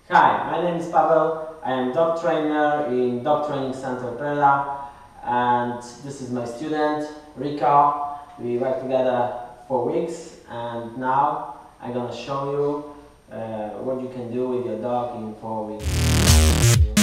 Hi, my name is Pawel. I am dog trainer in Dog Training Center Perra, and this is my student Rika. We worked together for weeks, and now I'm gonna show you what you can do with your dog in 4 weeks.